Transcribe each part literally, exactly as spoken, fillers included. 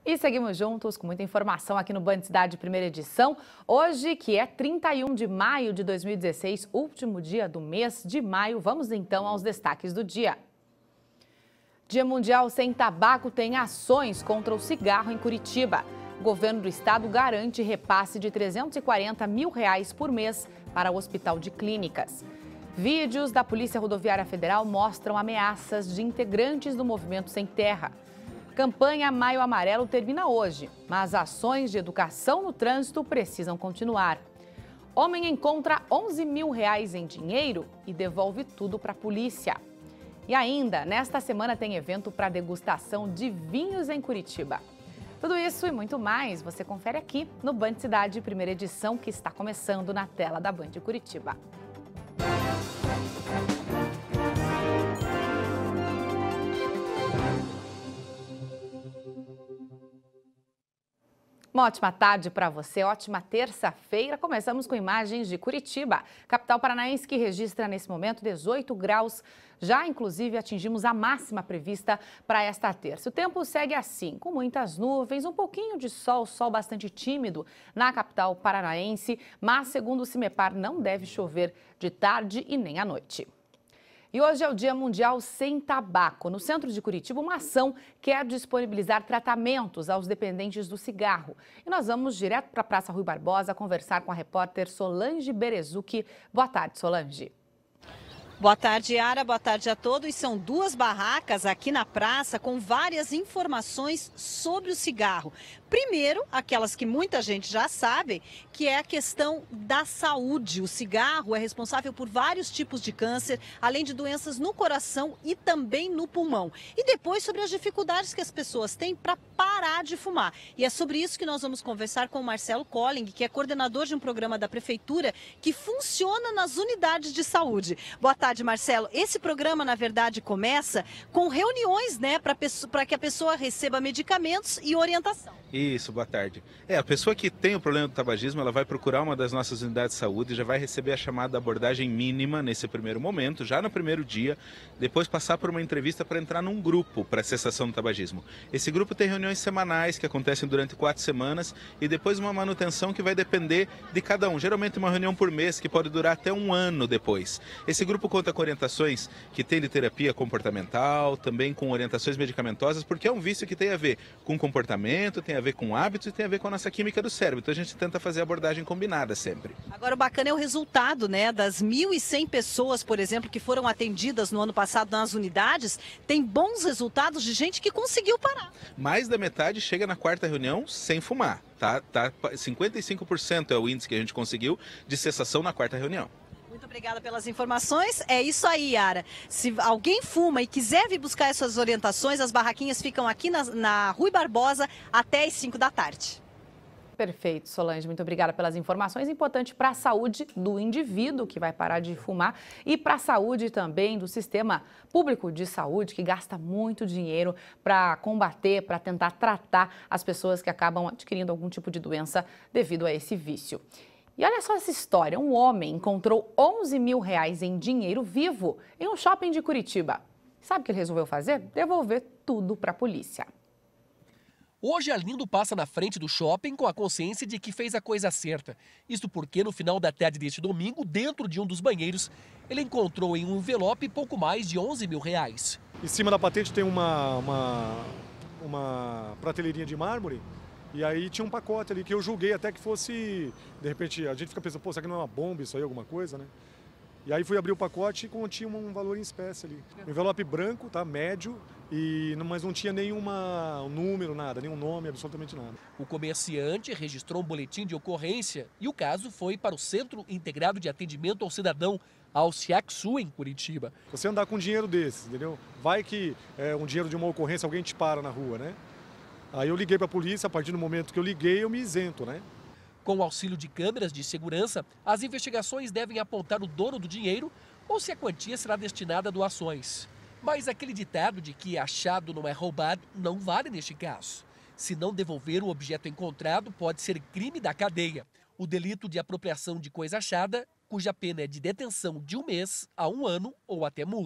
E seguimos juntos com muita informação aqui no Band Cidade Primeira Edição. Hoje, que é trinta e um de maio de dois mil e dezesseis, último dia do mês de maio, vamos então aos destaques do dia. Dia Mundial Sem Tabaco tem ações contra o cigarro em Curitiba. O governo do estado garante repasse de trezentos e quarenta mil reais por mês para o Hospital de Clínicas. Vídeos da Polícia Rodoviária Federal mostram ameaças de integrantes do Movimento Sem Terra. Campanha Maio Amarelo termina hoje, mas ações de educação no trânsito precisam continuar. Homem encontra onze mil reais em dinheiro e devolve tudo para a polícia. E ainda, nesta semana tem evento para degustação de vinhos em Curitiba. Tudo isso e muito mais você confere aqui no Band Cidade Primeira Edição, que está começando na tela da Band Curitiba. Uma ótima tarde para você, ótima terça-feira. Começamos com imagens de Curitiba, capital paranaense, que registra nesse momento dezoito graus. Já, inclusive, atingimos a máxima prevista para esta terça. O tempo segue assim, com muitas nuvens, um pouquinho de sol, sol bastante tímido na capital paranaense, mas, segundo o CIMEPAR, não deve chover de tarde e nem à noite. E hoje é o Dia Mundial Sem Tabaco. No centro de Curitiba, uma ação quer disponibilizar tratamentos aos dependentes do cigarro. E nós vamos direto para a Praça Rui Barbosa conversar com a repórter Solange Berezucchi. Boa tarde, Solange. Boa tarde, Yara. Boa tarde a todos. São duas barracas aqui na praça com várias informações sobre o cigarro. Primeiro, aquelas que muita gente já sabe, que é a questão da saúde. O cigarro é responsável por vários tipos de câncer, além de doenças no coração e também no pulmão. E depois sobre as dificuldades que as pessoas têm para parar de fumar. E é sobre isso que nós vamos conversar com o Marcelo Colling, que é coordenador de um programa da Prefeitura que funciona nas unidades de saúde. Boa tarde, Marcelo. Esse programa, na verdade, começa com reuniões, né, para que a pessoa receba medicamentos e orientação. Isso, boa tarde. É, a pessoa que tem o problema do tabagismo, ela vai procurar uma das nossas unidades de saúde, já vai receber a chamada abordagem mínima nesse primeiro momento, já no primeiro dia, depois passar por uma entrevista para entrar num grupo para cessação do tabagismo. Esse grupo tem reuniões semanais que acontecem durante quatro semanas e depois uma manutenção que vai depender de cada um. Geralmente uma reunião por mês que pode durar até um ano depois. Esse grupo conta com orientações que tem de terapia comportamental, também com orientações medicamentosas, porque é um vício que tem a ver com comportamento, tem a ver com hábitos e tem a ver com a nossa química do cérebro. Então a gente tenta fazer a abordagem combinada sempre. Agora o bacana é o resultado, né? Das mil e cem pessoas, por exemplo, que foram atendidas no ano passado nas unidades, tem bons resultados de gente que conseguiu parar. Mais da metade chega na quarta reunião sem fumar. Tá, tá, cinquenta e cinco por cento é o índice que a gente conseguiu de cessação na quarta reunião. Muito obrigada pelas informações. É isso aí, Yara. Se alguém fuma e quiser vir buscar essas orientações, as barraquinhas ficam aqui na, na Rui Barbosa até as cinco da tarde. Perfeito, Solange. Muito obrigada pelas informações. Importante para a saúde do indivíduo que vai parar de fumar e para a saúde também do sistema público de saúde, que gasta muito dinheiro para combater, para tentar tratar as pessoas que acabam adquirindo algum tipo de doença devido a esse vício. E olha só essa história, um homem encontrou onze mil reais em dinheiro vivo em um shopping de Curitiba. Sabe o que ele resolveu fazer? Devolver tudo para a polícia. Hoje, Arlindo passa na frente do shopping com a consciência de que fez a coisa certa. Isso porque, no final da tarde deste domingo, dentro de um dos banheiros, ele encontrou em um envelope pouco mais de onze mil reais. Em cima da patente tem uma, uma, uma prateleirinha de mármore. E aí tinha um pacote ali que eu julguei até que fosse, de repente, a gente fica pensando, pô, será que não é uma bomba isso aí, alguma coisa, né? E aí fui abrir o pacote e continha um valor em espécie ali. Um envelope branco, tá, médio, e, mas não tinha nenhuma um número, nada, nenhum nome, absolutamente nada. O comerciante registrou um boletim de ocorrência e o caso foi para o Centro Integrado de Atendimento ao Cidadão, ao CIACSU, em Curitiba. Você andar com dinheiro desses, entendeu? Vai que é um dinheiro de uma ocorrência, alguém te para na rua, né? Aí eu liguei para a polícia, a partir do momento que eu liguei, eu me isento, né? Com o auxílio de câmeras de segurança, as investigações devem apontar o dono do dinheiro ou se a quantia será destinada a doações. Mas aquele ditado de que achado não é roubado não vale neste caso. Se não devolver o objeto encontrado, pode ser crime da cadeia. O delito de apropriação de coisa achada, cuja pena é de detenção de um mês a um ano ou até multa.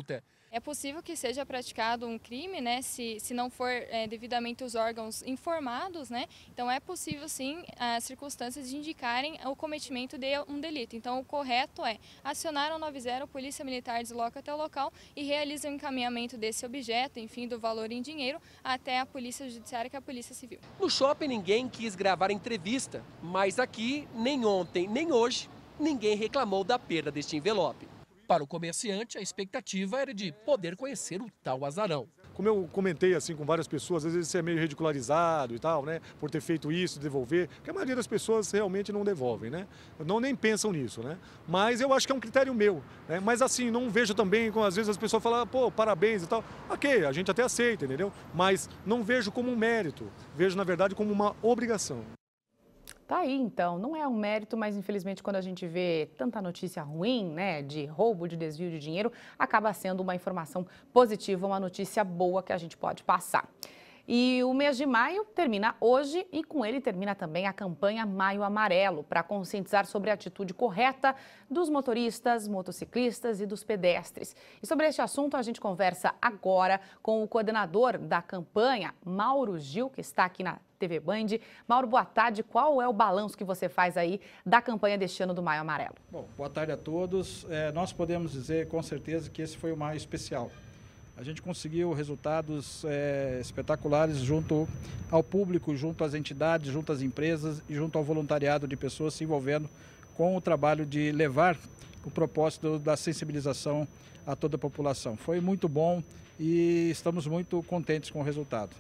É possível que seja praticado um crime, né, se, se não for é, devidamente os órgãos informados, né, então é possível sim as circunstâncias de indicarem o cometimento de um delito. Então o correto é acionar o noventa, a Polícia Militar desloca até o local e realiza o encaminhamento desse objeto, enfim, do valor em dinheiro, até a Polícia Judiciária, que é a Polícia Civil. No shopping ninguém quis gravar a entrevista, mas aqui, nem ontem, nem hoje, ninguém reclamou da perda deste envelope. Para o comerciante, a expectativa era de poder conhecer o tal azarão. Como eu comentei assim com várias pessoas, às vezes você é meio ridicularizado e tal, né? Por ter feito isso, devolver, porque a maioria das pessoas realmente não devolvem, né? Não nem pensam nisso, né? Mas eu acho que é um critério meu, né? Mas assim, não vejo também, às vezes as pessoas falam, pô, parabéns e tal. Ok, a gente até aceita, entendeu? Mas não vejo como um mérito, vejo na verdade como uma obrigação. Tá aí, então. Não é um mérito, mas infelizmente quando a gente vê tanta notícia ruim, né, de roubo, de desvio de dinheiro, acaba sendo uma informação positiva, uma notícia boa que a gente pode passar. E o mês de maio termina hoje e com ele termina também a campanha Maio Amarelo, para conscientizar sobre a atitude correta dos motoristas, motociclistas e dos pedestres. E sobre este assunto a gente conversa agora com o coordenador da campanha, Mauro Gil, que está aqui na T V Band. Mauro, boa tarde. Qual é o balanço que você faz aí da campanha deste ano do Maio Amarelo? Bom, boa tarde a todos. É, nós podemos dizer com certeza que esse foi o maio especial. A gente conseguiu resultados é, espetaculares junto ao público, junto às entidades, junto às empresas e junto ao voluntariado de pessoas se envolvendo com o trabalho de levar o propósito da sensibilização a toda a população. Foi muito bom e estamos muito contentes com o resultado.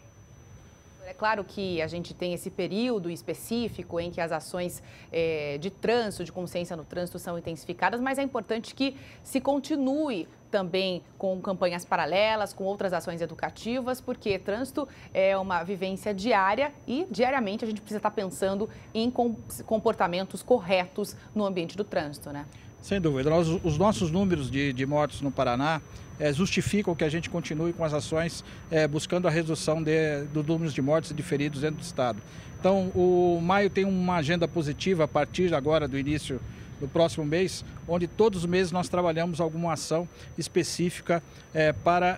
É claro que a gente tem esse período específico em que as ações é, de trânsito, de consciência no trânsito são intensificadas, mas é importante que se continue também com campanhas paralelas, com outras ações educativas, porque trânsito é uma vivência diária e diariamente a gente precisa estar pensando em comportamentos corretos no ambiente do trânsito, né? Sem dúvida. Nós, os nossos números de, de mortes no Paraná é, justificam que a gente continue com as ações é, buscando a redução de, dos números de mortes e de feridos dentro do estado. Então, o maio tem uma agenda positiva a partir agora do início do próximo mês, onde todos os meses nós trabalhamos alguma ação específica é, para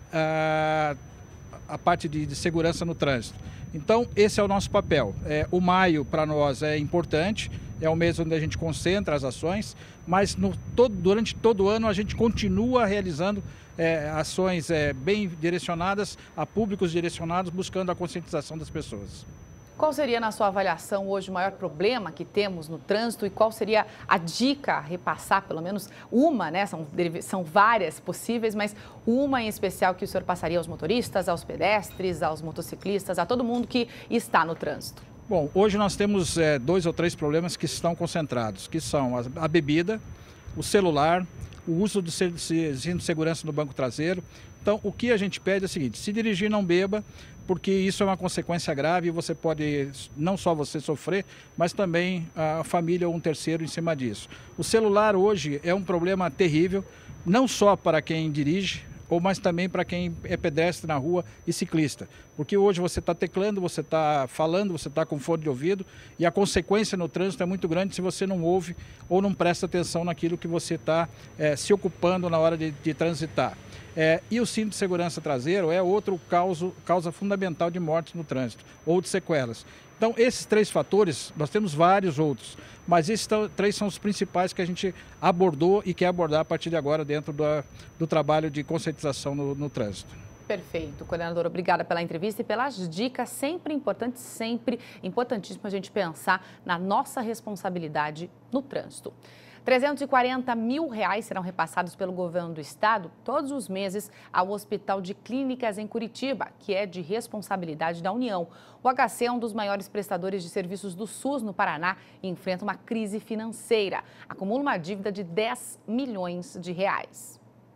a, a parte de, de segurança no trânsito. Então, esse é o nosso papel. É, o maio, para nós, é importante, é o mês onde a gente concentra as ações, mas no, todo, durante todo o ano a gente continua realizando é, ações é, bem direcionadas a públicos direcionados, buscando a conscientização das pessoas. Qual seria, na sua avaliação, hoje o maior problema que temos no trânsito e qual seria a dica a repassar, pelo menos uma, né? São, são várias possíveis, mas uma em especial que o senhor passaria aos motoristas, aos pedestres, aos motociclistas, a todo mundo que está no trânsito? Bom, hoje nós temos é, dois ou três problemas que estão concentrados, que são a, a bebida, o celular, o uso do cinto de segurança no banco traseiro. Então, o que a gente pede é o seguinte: se dirigir, não beba, porque isso é uma consequência grave e você pode, não só você sofrer, mas também a família ou um terceiro em cima disso. O celular hoje é um problema terrível, não só para quem dirige, ou mas também para quem é pedestre na rua e ciclista. Porque hoje você está teclando, você está falando, você está com fone de ouvido e a consequência no trânsito é muito grande se você não ouve ou não presta atenção naquilo que você está é, se ocupando na hora de, de transitar. É, e o cinto de segurança traseiro é outro causa, causa fundamental de mortes no trânsito ou de sequelas. Então, esses três fatores, nós temos vários outros, mas esses três são os principais que a gente abordou e quer abordar a partir de agora dentro do, do trabalho de conscientização no, no trânsito. Perfeito. Coordenador, obrigada pela entrevista e pelas dicas, sempre importantes, sempre importantíssimo a gente pensar na nossa responsabilidade no trânsito. trezentos e quarenta mil reais serão repassados pelo governo do estado todos os meses ao Hospital de Clínicas em Curitiba, que é de responsabilidade da União. O H C é um dos maiores prestadores de serviços do SUS no Paraná e enfrenta uma crise financeira. Acumula uma dívida de dez milhões de reais.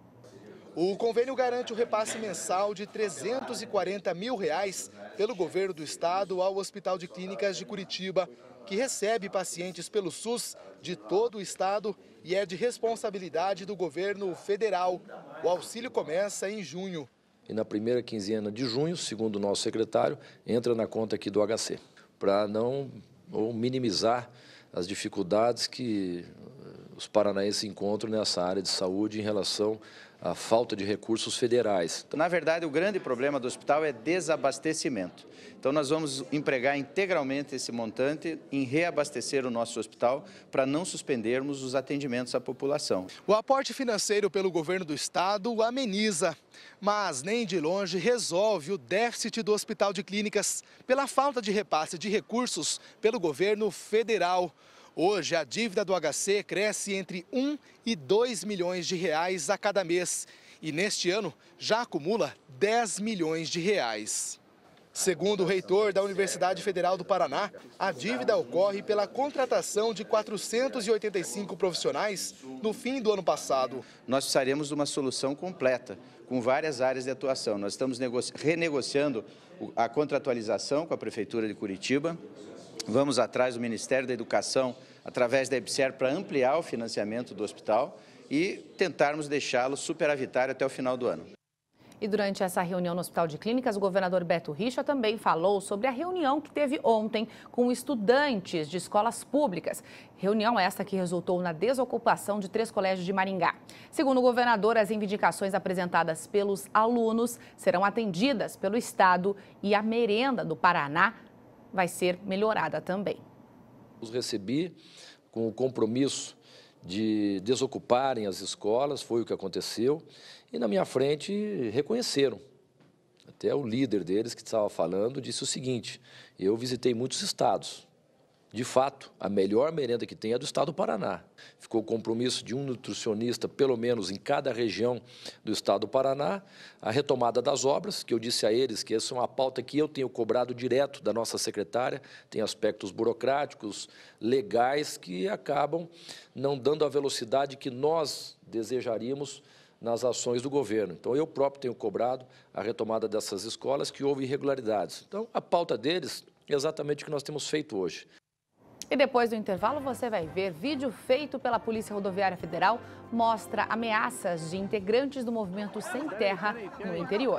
O convênio garante o repasse mensal de trezentos e quarenta mil reais pelo governo do estado ao Hospital de Clínicas de Curitiba, que recebe pacientes pelo SUS de todo o estado e é de responsabilidade do governo federal. O auxílio começa em junho. E na primeira quinzena de junho, segundo o nosso secretário, entra na conta aqui do H C, para não ou minimizar as dificuldades que os paranaenses encontram nessa área de saúde em relação a falta de recursos federais. Na verdade, o grande problema do hospital é desabastecimento. Então, nós vamos empregar integralmente esse montante em reabastecer o nosso hospital para não suspendermos os atendimentos à população. O aporte financeiro pelo governo do estado ameniza, mas nem de longe resolve o déficit do Hospital de Clínicas pela falta de repasse de recursos pelo governo federal. Hoje, a dívida do H C cresce entre um e dois milhões de reais a cada mês e, neste ano, já acumula dez milhões de reais. Segundo o reitor da Universidade Federal do Paraná, a dívida ocorre pela contratação de quatrocentos e oitenta e cinco profissionais no fim do ano passado. Nós precisaremos de uma solução completa, com várias áreas de atuação. Nós estamos renegociando a contratualização com a Prefeitura de Curitiba. Vamos atrás do Ministério da Educação, através da EBSER, para ampliar o financiamento do hospital e tentarmos deixá-lo superavitário até o final do ano. E durante essa reunião no Hospital de Clínicas, o governador Beto Richa também falou sobre a reunião que teve ontem com estudantes de escolas públicas. Reunião esta que resultou na desocupação de três colégios de Maringá. Segundo o governador, as reivindicações apresentadas pelos alunos serão atendidas pelo Estado e a merenda do Paraná vai ser melhorada também. Os recebi com o compromisso de desocuparem as escolas, foi o que aconteceu, e na minha frente reconheceram. Até o líder deles, que estava falando, disse o seguinte: eu visitei muitos estados. De fato, a melhor merenda que tem é do estado do Paraná. Ficou o compromisso de um nutricionista, pelo menos em cada região do estado do Paraná, a retomada das obras, que eu disse a eles que essa é uma pauta que eu tenho cobrado direto da nossa secretária, tem aspectos burocráticos, legais, que acabam não dando a velocidade que nós desejaríamos nas ações do governo. Então, eu próprio tenho cobrado a retomada dessas escolas que houve irregularidades. Então, a pauta deles é exatamente o que nós temos feito hoje. E depois do intervalo você vai ver vídeo feito pela Polícia Rodoviária Federal mostra ameaças de integrantes do movimento Sem Terra no interior.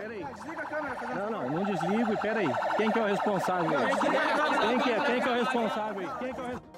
Não, não, não desligo, peraí. Quem que é o responsável? Quem que é? Quem que é o responsável? Quem que é o responsável?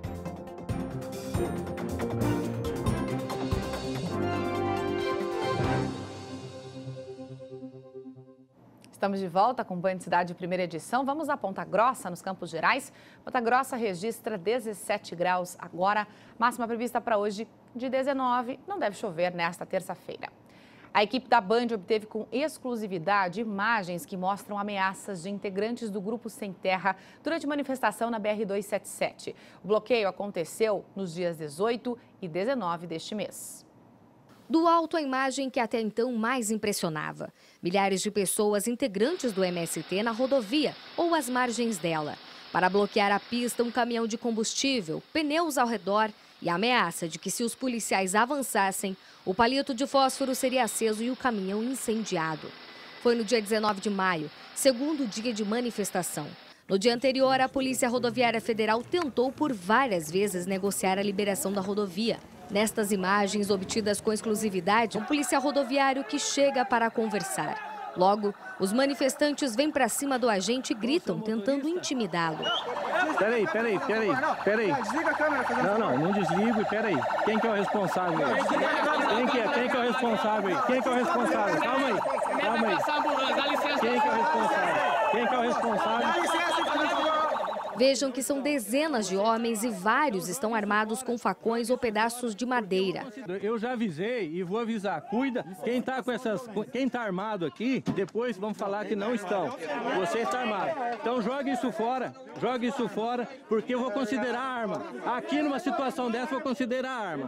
Estamos de volta com o Band Cidade primeira edição. Vamos a Ponta Grossa, nos Campos Gerais. Ponta Grossa registra dezessete graus agora, máxima prevista para hoje de dezenove. Não deve chover nesta terça-feira. A equipe da Band obteve com exclusividade imagens que mostram ameaças de integrantes do Grupo Sem Terra durante manifestação na B R duzentos e setenta e sete. O bloqueio aconteceu nos dias dezoito e dezenove deste mês. Do alto, a imagem que até então mais impressionava. Milhares de pessoas integrantes do M S T na rodovia ou às margens dela. Para bloquear a pista, um caminhão de combustível, pneus ao redor e a ameaça de que, se os policiais avançassem, o palito de fósforo seria aceso e o caminhão incendiado. Foi no dia dezenove de maio, segundo dia de manifestação. No dia anterior, a Polícia Rodoviária Federal tentou por várias vezes negociar a liberação da rodovia. Nestas imagens obtidas com exclusividade, um policial rodoviário que chega para conversar. Logo, os manifestantes vêm para cima do agente e gritam, tentando intimidá-lo. Peraí, peraí, peraí, peraí. Desliga a câmera. Não, não, não desligo, peraí. Quem que é o responsável? Quem que é? Quem que é o responsável? Quem que é o responsável? Calma aí, calma aí. Quem que é o responsável? Quem que é o responsável? Vejam que são dezenas de homens e vários estão armados com facões ou pedaços de madeira. Eu já avisei e vou avisar. Cuida, quem está com essas, quem está armado aqui, depois vão falar que não estão. Você está armado. Então jogue isso fora, jogue isso fora, porque eu vou considerar arma. Aqui numa situação dessa eu vou considerar arma.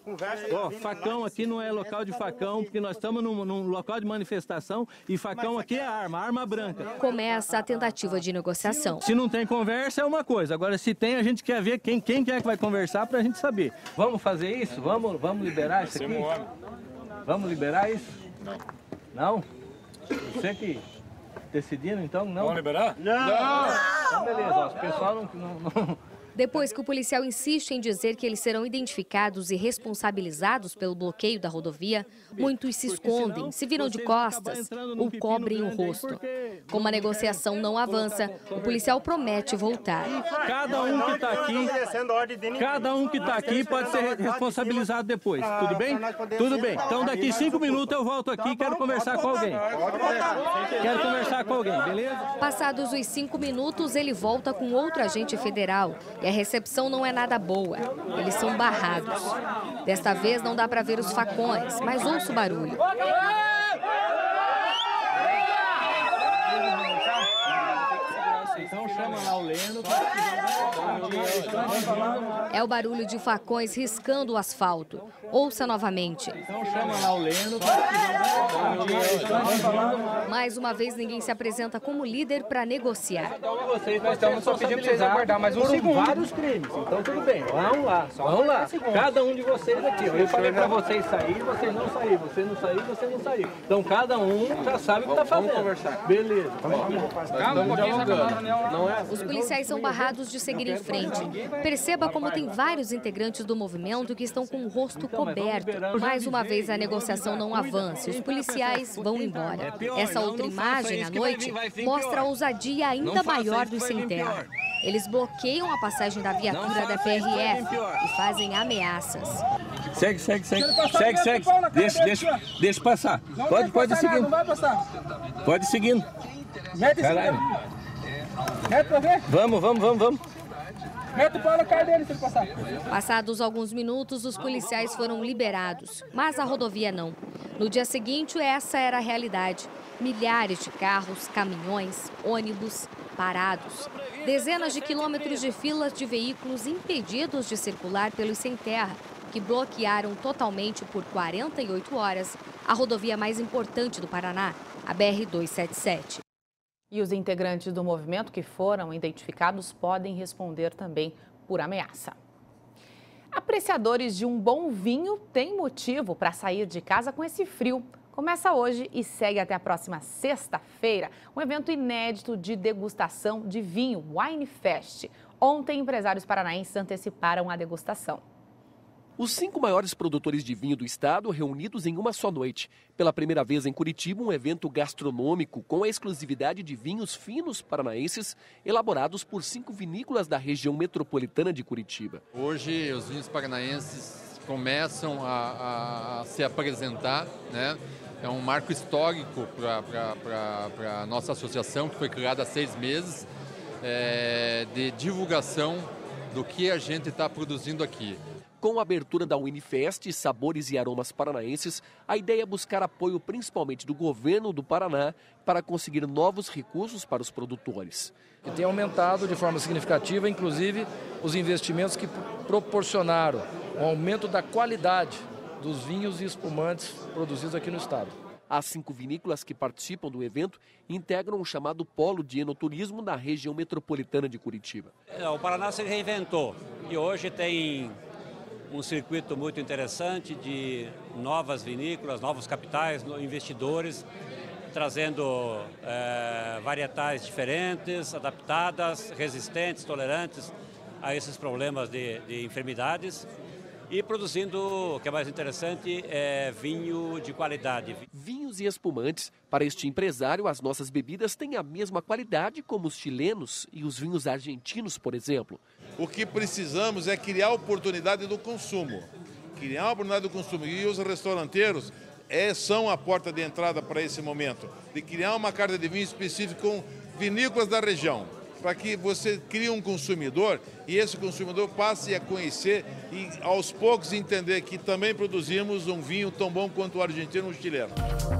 Ó, facão aqui não é local de facão, porque nós estamos num, num local de manifestação e facão aqui é arma, arma branca. Começa a tentativa de negociação. Se não tem conversa, é uma coisa. Agora, se tem, a gente quer ver quem, quem é que vai conversar para a gente saber. Vamos fazer isso? Vamos, vamos liberar isso aqui? Vamos liberar isso? Não. Não? Você que decidindo, então, não? Vamos liberar? Não! Então, beleza. Ó, o pessoal não, não, não, Depois que o policial insiste em dizer que eles serão identificados e responsabilizados pelo bloqueio da rodovia, muitos se escondem, se viram de costas ou cobrem o rosto. Como a negociação não avança, o policial promete voltar. Cada um que está aqui, cada um que está aqui pode ser responsabilizado depois. Tudo bem? Tudo bem. Então daqui cinco minutos eu volto aqui e quero conversar com alguém. Quero conversar com alguém, beleza? Passados os cinco minutos, ele volta com outro agente federal. E a recepção não é nada boa. Eles são barrados. Desta vez não dá para ver os facões, mas ouço o barulho. Então chama lá o Leno. É o barulho de facões riscando o asfalto. Ouça novamente. Então chama lá o Leno. Mais uma vez, ninguém se apresenta como líder para negociar. Vocês, nós estamos só pedindo para vocês aguardar mais um segundo. Vários crimes, então tudo bem. Vamos lá, vamos lá. Cada um de vocês aqui. Eu falei para vocês sair, vocês não sair. Você não sair, você não sair. Então cada um já sabe o que está fazendo. Vamos conversar. Beleza. Calma, um pouquinho, não é? Os policiais são barrados de seguir em frente. Perceba como tem vários integrantes do movimento que estão com o rosto coberto. Mais uma vez, a negociação não avança. Os policiais vão embora. Essa outra imagem, à noite, mostra a ousadia ainda maior dos sem terra. Eles bloqueiam a passagem da viatura da P R F e fazem ameaças. Segue, segue, segue. Segue, segue. Deixa, deixa, deixa passar. Pode, pode ir seguindo. Pode ir seguindo. Caralho. Vamos, vamos, vamos, vamos. Mete o pau na cara dele se ele passar. Passados alguns minutos, os policiais foram liberados, mas a rodovia não. No dia seguinte, essa era a realidade. Milhares de carros, caminhões, ônibus parados. Dezenas de quilômetros de filas de veículos impedidos de circular pelos sem terra, que bloquearam totalmente por quarenta e oito horas a rodovia mais importante do Paraná, a B R duzentos e setenta e sete. E os integrantes do movimento que foram identificados podem responder também por ameaça. Apreciadores de um bom vinho têm motivo para sair de casa com esse frio. Começa hoje e segue até a próxima sexta-feira um evento inédito de degustação de vinho, Wine Fest. Ontem, empresários paranaenses anteciparam a degustação. Os cinco maiores produtores de vinho do estado reunidos em uma só noite. Pela primeira vez em Curitiba, um evento gastronômico com a exclusividade de vinhos finos paranaenses, elaborados por cinco vinícolas da região metropolitana de Curitiba. Hoje, os vinhos paranaenses começam a, a, a se apresentar, né? É um marco histórico para a nossa associação, que foi criada há seis meses, é, de divulgação do que a gente está produzindo aqui. Com a abertura da Winefest, Sabores e Aromas Paranaenses, a ideia é buscar apoio principalmente do governo do Paraná para conseguir novos recursos para os produtores. E tem aumentado de forma significativa, inclusive, os investimentos que proporcionaram o aumento da qualidade dos vinhos e espumantes produzidos aqui no estado. As cinco vinícolas que participam do evento integram o chamado Polo de Enoturismo na região metropolitana de Curitiba. O Paraná se reinventou e hoje tem um circuito muito interessante de novas vinícolas, novos capitais, investidores, trazendo é, varietais diferentes, adaptadas, resistentes, tolerantes a esses problemas de, de enfermidades e produzindo, o que é mais interessante, é vinho de qualidade. Vinhos e espumantes. Para este empresário, as nossas bebidas têm a mesma qualidade como os chilenos e os vinhos argentinos, por exemplo. O que precisamos é criar oportunidade do consumo, criar a oportunidade do consumo. E os restauranteiros é, são a porta de entrada para esse momento, de criar uma carta de vinho específica com vinícolas da região, para que você crie um consumidor e esse consumidor passe a conhecer e aos poucos entender que também produzimos um vinho tão bom quanto o argentino ou o chileno.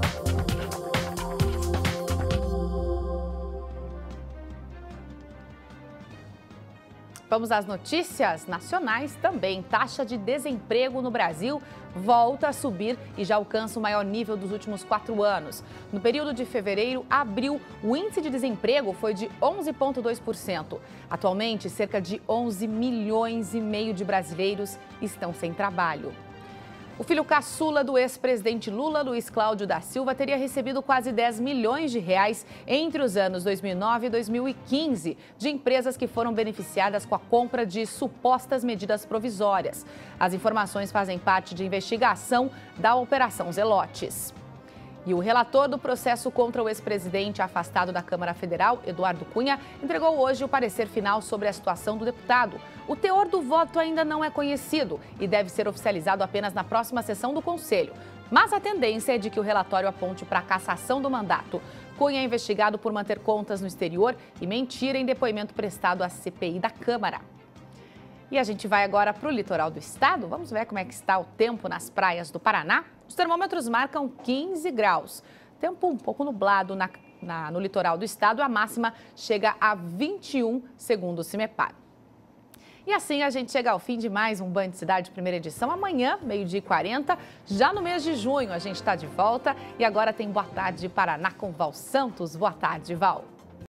Vamos às notícias nacionais também. Taxa de desemprego no Brasil volta a subir e já alcança o maior nível dos últimos quatro anos. No período de fevereiro a abril, o índice de desemprego foi de onze vírgula dois por cento. Atualmente, cerca de onze milhões e meio de brasileiros estão sem trabalho. O filho caçula do ex-presidente Lula, Luiz Cláudio da Silva, teria recebido quase dez milhões de reais entre os anos dois mil e nove e dois mil e quinze de empresas que foram beneficiadas com a compra de supostas medidas provisórias. As informações fazem parte de investigação da Operação Zelotes. E o relator do processo contra o ex-presidente afastado da Câmara Federal, Eduardo Cunha, entregou hoje o parecer final sobre a situação do deputado. O teor do voto ainda não é conhecido e deve ser oficializado apenas na próxima sessão do Conselho. Mas a tendência é de que o relatório aponte para a cassação do mandato. Cunha é investigado por manter contas no exterior e mentir em depoimento prestado à C P I da Câmara. E a gente vai agora para o litoral do estado. Vamos ver como é que está o tempo nas praias do Paraná. Os termômetros marcam quinze graus. Tempo um pouco nublado na, na, no litoral do estado. A máxima chega a vinte e um, segundo o CIMEPAR. E assim a gente chega ao fim de mais um Band Cidade primeira edição. Amanhã, meio-dia e quarenta, já no mês de junho, a gente está de volta. E agora tem Boa Tarde Paraná com Val Santos. Boa tarde, Val.